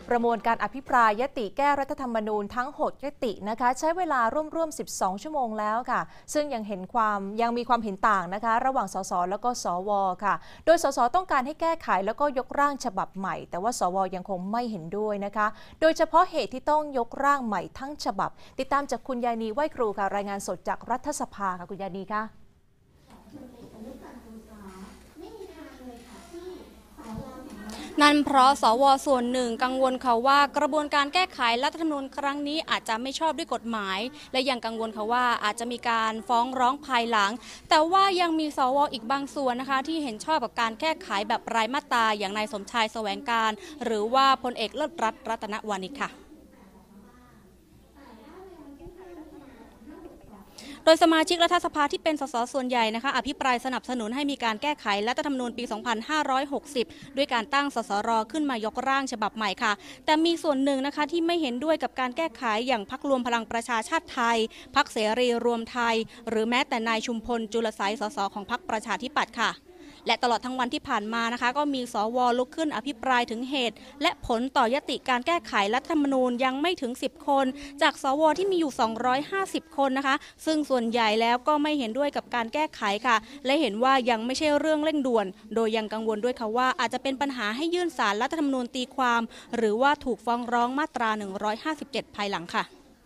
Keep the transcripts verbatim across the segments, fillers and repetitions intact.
ประมวลการอภิปรายยติแก้รัฐธรรมนูญทั้งหกยตินะคะใช้เวลาร่วมๆสิบสองชั่วโมงแล้วค่ะซึ่งยังเห็นความยังมีความเห็นต่างนะคะระหว่างสสแล้วก็สวค่ะโดยสสต้องการให้แก้ไขแล้วก็ยกร่างฉบับใหม่แต่ว่าสวยังคงไม่เห็นด้วยนะคะโดยเฉพาะเหตุที่ต้องยกร่างใหม่ทั้งฉบับติดตามจากคุณยานีไหวครูค่ะรายงานสดจากรัฐสภาค่ะคุณยานีค่ะนั่นเพราะสวส่วนหนึ่งกังวลค่ะว่ากระบวนการแก้ไขรัฐธรรมนูญครั้งนี้อาจจะไม่ชอบด้วยกฎหมายและยังกังวลค่ะว่าอาจจะมีการฟ้องร้องภายหลังแต่ว่ายังมีสวอีกบางส่วนนะคะที่เห็นชอบกับการแก้ไขแบบรายมาตราอย่างนายสมชายแสวงการหรือว่าพลเอกเลิศรัตน์รัตนวานิชค่ะโดยสมาชิกรัฐสภาที่เป็นสสส่วนใหญ่นะคะอภิปรายสนับสนุนให้มีการแก้ไขรัฐธรรมนูญปี สองพันห้าร้อยหกสิบ ด้วยการตั้งสสรขึ้นมายกร่างฉบับใหม่ค่ะแต่มีส่วนหนึ่งนะคะที่ไม่เห็นด้วยกับการแก้ไขอย่างพรรครวมพลังประชาชาติไทยพรรคเสรีรวมไทยหรือแม้แต่นายชุมพลจุลไสสสของพรรคประชาธิปัตย์ค่ะและตลอดทั้งวันที่ผ่านมานะคะก็มีสวลุกขึ้นอภิปรายถึงเหตุและผลต่อยติการแก้ไขรัฐธรรมนูญยังไม่ถึงสิบคนจากสวที่มีอยู่สองร้อยห้าสิบคนนะคะซึ่งส่วนใหญ่แล้วก็ไม่เห็นด้วยกับการแก้ไขค่ะและเห็นว่ายังไม่ใช่เรื่องเร่งด่วนโดยยังกังวลด้วยค่ะว่าอาจจะเป็นปัญหาให้ยื่นศาลรัฐธรรมนูญตีความหรือว่าถูกฟ้องร้องมาตราหนึ่งร้อยห้าสิบเจ็ดภายหลังค่ะ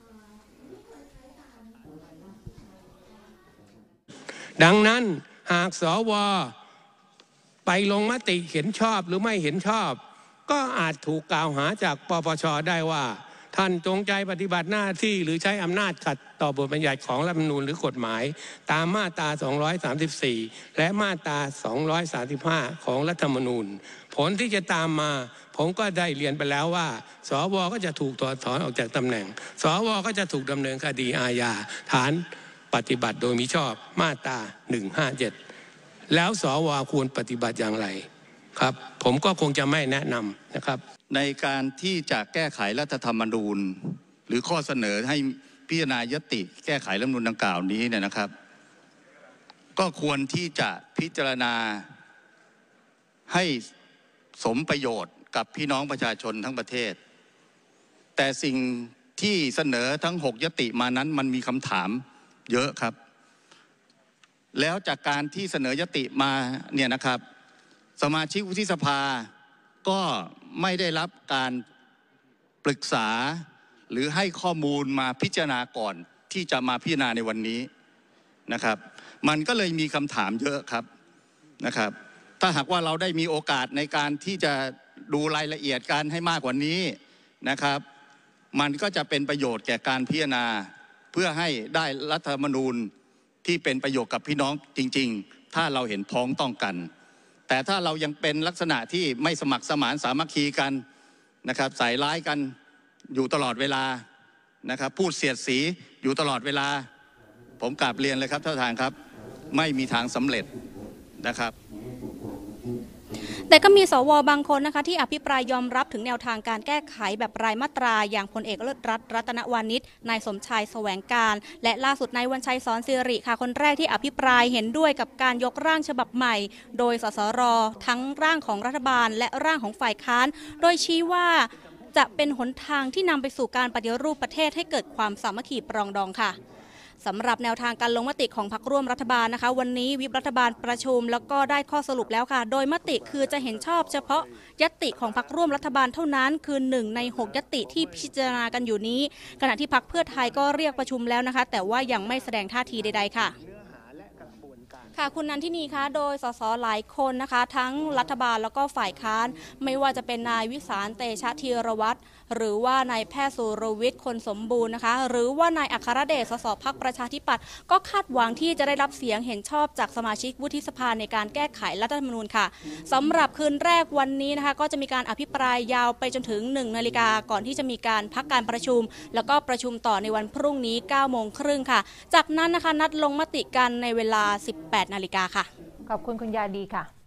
ดังนั้นหากสวไปลงมติเห็นชอบหรือไม่เห็นชอบก็อาจถูกกล่าวหาจากปปช.ได้ว่าท่านจงใจปฏิบัติหน้าที่หรือใช้อำนาจขัดต่อบทบัญญัติของรัฐธรรมนูญหรือกฎหมายตามมาตราสองร้อยสามสิบสี่และมาตราสองร้อยสามสิบห้าของรัฐธรรมนูญผลที่จะตามมาผมก็ได้เรียนไปแล้วว่าสวก็จะถูกถอดถอนออกจากตำแหน่งสวก็จะถูกดำเนินคดีอาญาฐานปฏิบัติโดยมิชอบมาตราหนึ่งห้าเจ็ดแล้วสวควรปฏิบัติอย่างไรครับผมก็คงจะไม่แนะนำนะครับในการที่จะแก้ไขรัฐธรรมนูญหรือข้อเสนอให้พิจารณายติแก้ไขรัฐธรรมนูญดังกล่าวนี้เนี่ยนะครับก็ควรที่จะพิจารณาให้สมประโยชน์กับพี่น้องประชาชนทั้งประเทศแต่สิ่งที่เสนอทั้งหกยติมานั้นมันมีคำถามเยอะครับแล้วจากการที่เสนอยติมาเนี่ยนะครับสมาชิกวุฒิสภาก็ไม่ได้รับการปรึกษาหรือให้ข้อมูลมาพิจารณาก่อนที่จะมาพิจารณาในวันนี้นะครับมันก็เลยมีคำถามเยอะครับนะครับถ้าหากว่าเราได้มีโอกาสในการที่จะดูรายละเอียดกันให้มากกว่านี้นะครับมันก็จะเป็นประโยชน์แก่การพิจารณาเพื่อให้ได้รัฐธรรมนูญที่เป็นประโยชน์กับพี่น้องจริงๆถ้าเราเห็นพ้องต้องกันแต่ถ้าเรายังเป็นลักษณะที่ไม่สมัครสมานสามัคคีกันนะครับใส่ร้ายกันอยู่ตลอดเวลานะครับพูดเสียดสีอยู่ตลอดเวลาผมกราบเรียนเลยครับท่านประธานครับไม่มีทางสำเร็จนะครับแต่ก็มีสวบางคนนะคะที่อภิปรายยอมรับถึงแนวทางการแก้ไขแบบรายมาตราอย่างพลเอกเลิศรัตน์รัตนวานิชนายสมชายแสวงการและล่าสุดนายวันชัยสอนสิริค่ะคนแรกที่อภิปรายเห็นด้วยกับการยกร่างฉบับใหม่โดยสสรทั้งร่างของรัฐบาลและร่างของฝ่ายค้านโดยชี้ว่าจะเป็นหนทางที่นำไปสู่การปฏิรูปประเทศให้เกิดความสามัคคีปรองดองค่ะสำหรับแนวทางการลงมติของพรรคร่วมรัฐบาลนะคะวันนี้วิปรัฐบาลประชุมแล้วก็ได้ข้อสรุปแล้วค่ะโดยมติคือจะเห็นชอบเฉพาะยติของพรรคร่วมรัฐบาลเท่านั้นคือหนึ่งในหกยติที่พิจารณากันอยู่นี้ขณะที่พรรคเพื่อไทยก็เรียกประชุมแล้วนะคะแต่ว่ายังไม่แสดงท่าทีใดๆค่ะค่ะคุณนันทินีคะโดยสสหลายคนนะคะทั้งรัฐบาลแล้วก็ฝ่ายค้านไม่ว่าจะเป็นนายวิสารเตชะธีรวัตรหรือว่านายแพทย์สุรวิทย์คนสมบูรณ์นะคะหรือว่านายอัครเดชสสพรรคประชาธิปัตย์ก็คาดหวังที่จะได้รับเสียงเห็นชอบจากสมาชิกวุฒิสภาในการแก้ไขรัฐธรรมนูญค่ะสำหรับคืนแรกวันนี้นะคะก็จะมีการอภิปรายยาวไปจนถึงหนึ่งนาฬิกาก่อนที่จะมีการพักการประชุมแล้วก็ประชุมต่อในวันพรุ่งนี้เก้าโมงครึ่งค่ะจากนั้นนะคะนัดลงมติกันในเวลาสิบแปดนาฬิกาค่ะขอบคุณคุณยาดีค่ะ